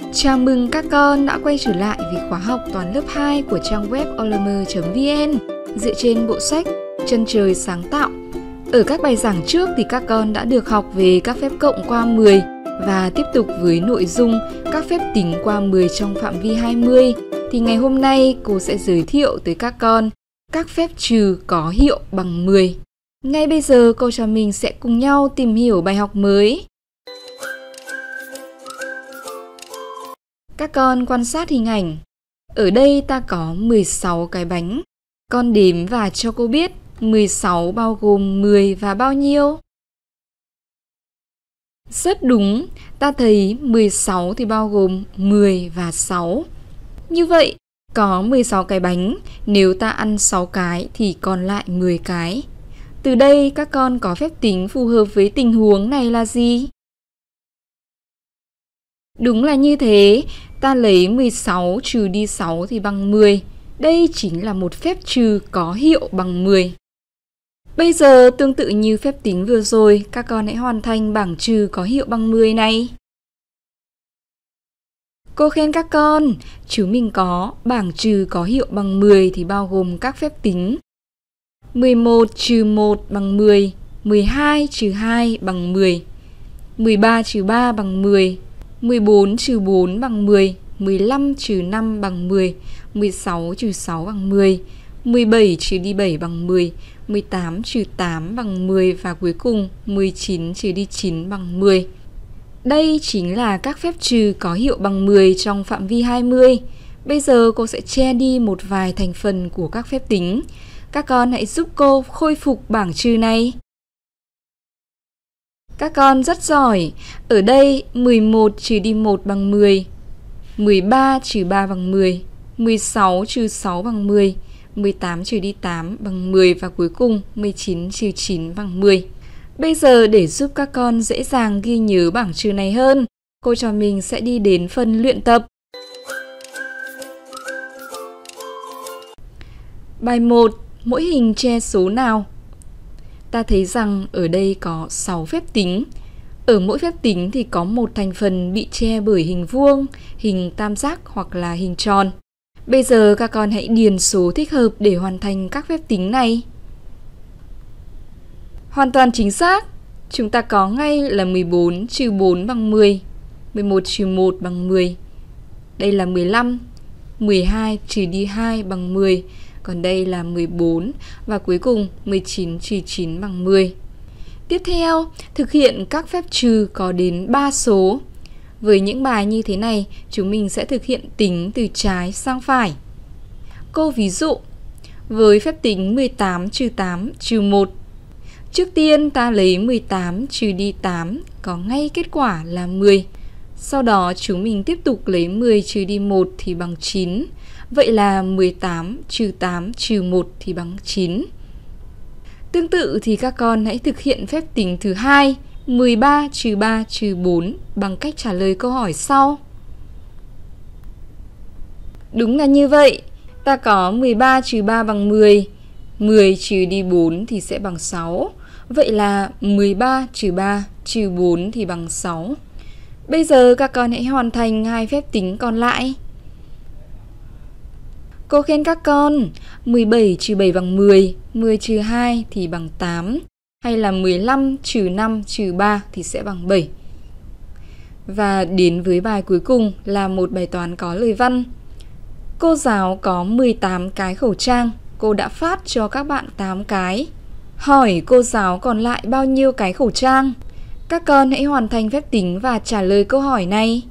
Chào mừng các con đã quay trở lại với khóa học toán lớp 2 của trang web olm.vn dựa trên bộ sách Chân trời sáng tạo. Ở các bài giảng trước thì các con đã được học về các phép cộng qua 10 và tiếp tục với nội dung các phép tính qua 10 trong phạm vi 20. Thì ngày hôm nay cô sẽ giới thiệu tới các con các phép trừ có hiệu bằng 10. Ngay bây giờ cô trò mình sẽ cùng nhau tìm hiểu bài học mới. Các con quan sát hình ảnh. Ở đây ta có 16 cái bánh. Con đếm và cho cô biết 16 bao gồm 10 và bao nhiêu? Rất đúng, ta thấy 16 thì bao gồm 10 và 6. Như vậy, có 16 cái bánh, nếu ta ăn 6 cái thì còn lại 10 cái. Từ đây các con có phép tính phù hợp với tình huống này là gì? Đúng là như thế, ta lấy 16 trừ đi 6 thì bằng 10. Đây chính là một phép trừ có hiệu bằng 10. Bây giờ tương tự như phép tính vừa rồi, các con hãy hoàn thành bảng trừ có hiệu bằng 10 này. Cô khen các con, chúng mình có bảng trừ có hiệu bằng 10 thì bao gồm các phép tính 11 trừ 1 bằng 10, 12 trừ 2 bằng 10, 13 trừ 3 bằng 10, 14 trừ 4 bằng 10, 15 trừ 5 bằng 10, 16 trừ 6 bằng 10, 17 trừ đi 7 bằng 10, 18 trừ 8 bằng 10 và cuối cùng 19 trừ đi 9 bằng 10. Đây chính là các phép trừ có hiệu bằng 10 trong phạm vi 20. Bây giờ cô sẽ che đi một vài thành phần của các phép tính. Các con hãy giúp cô khôi phục bảng trừ này. Các con rất giỏi. Ở đây 11 trừ đi 1 bằng 10, 13 trừ 3 bằng 10, 16 trừ 6 bằng 10, 18 trừ đi 8 bằng 10 và cuối cùng 19 trừ 9 bằng 10. Bây giờ để giúp các con dễ dàng ghi nhớ bảng trừ này hơn, cô trò mình sẽ đi đến phần luyện tập. Bài 1. Mỗi hình che số nào? Ta thấy rằng ở đây có 6 phép tính. Ở mỗi phép tính thì có một thành phần bị che bởi hình vuông, hình tam giác hoặc là hình tròn. Bây giờ các con hãy điền số thích hợp để hoàn thành các phép tính này. Hoàn toàn chính xác. Chúng ta có ngay là 14 trừ 4 bằng 10, 11 trừ 1 bằng 10. Đây là 15, 12 trừ đi 2 bằng 10. Còn đây là 14 và cuối cùng 19 trừ 9 bằng 10. Tiếp theo, thực hiện các phép trừ có đến 3 số. Với những bài như thế này, chúng mình sẽ thực hiện tính từ trái sang phải. Cô ví dụ, với phép tính 18 trừ 8 trừ 1. Trước tiên ta lấy 18 trừ đi 8, có ngay kết quả là 10. Sau đó chúng mình tiếp tục lấy 10 trừ đi 1 thì bằng 9. Vậy là 18 trừ 8 trừ 1 thì bằng 9. Tương tự thì các con hãy thực hiện phép tính thứ hai, 13 trừ 3 trừ 4 bằng cách trả lời câu hỏi sau. Đúng là như vậy, ta có 13 trừ 3 bằng 10, 10 trừ đi 4 thì sẽ bằng 6. Vậy là 13 trừ 3 trừ 4 thì bằng 6. Bây giờ các con hãy hoàn thành hai phép tính còn lại. Cô khen các con, 17 trừ 7 bằng 10, 10 trừ 2 thì bằng 8. Hay là 15 trừ 5 trừ 3 thì sẽ bằng 7. Và đến với bài cuối cùng là một bài toán có lời văn. Cô giáo có 18 cái khẩu trang, cô đã phát cho các bạn 8 cái. Hỏi cô giáo còn lại bao nhiêu cái khẩu trang? Các con hãy hoàn thành phép tính và trả lời câu hỏi này.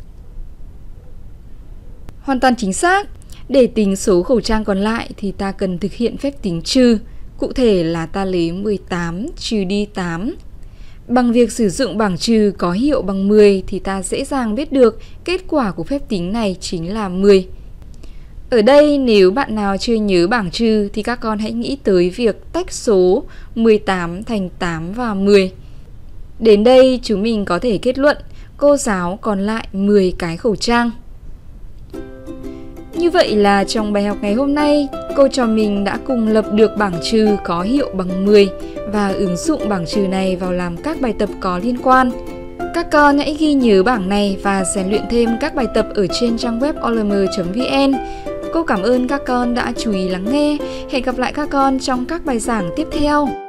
Hoàn toàn chính xác. Để tính số khẩu trang còn lại thì ta cần thực hiện phép tính trừ. Cụ thể là ta lấy 18 trừ đi 8. Bằng việc sử dụng bảng trừ có hiệu bằng 10 thì ta dễ dàng biết được kết quả của phép tính này chính là 10. Ở đây nếu bạn nào chưa nhớ bảng trừ thì các con hãy nghĩ tới việc tách số 18 thành 8 và 10. Đến đây chúng mình có thể kết luận cô giáo còn lại 10 cái khẩu trang. Như vậy là trong bài học ngày hôm nay, cô trò mình đã cùng lập được bảng trừ có hiệu bằng 10 và ứng dụng bảng trừ này vào làm các bài tập có liên quan. Các con hãy ghi nhớ bảng này và rèn luyện thêm các bài tập ở trên trang web olm.vn. Cô cảm ơn các con đã chú ý lắng nghe. Hẹn gặp lại các con trong các bài giảng tiếp theo.